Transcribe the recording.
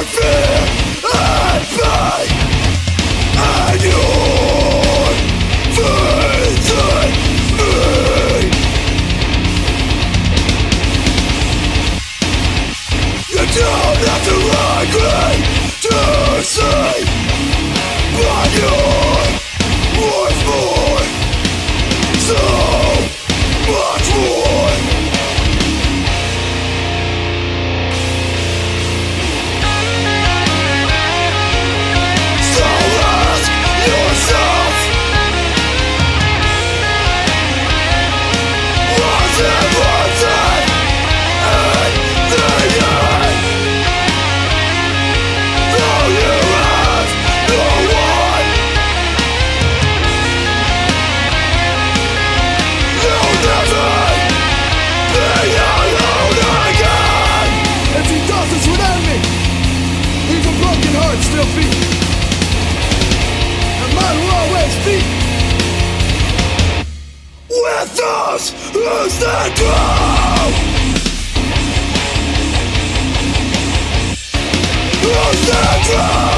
fear and pain, and your faith in me. You don't have to agree to see, but you're worth more, so much more. So ask yourself, was it worth it in the end? Though you have no one, you'll never be alone again. Empty thoughts without me, even broken hearts still beat, and mine will always beat. With those who stand true, who stand true.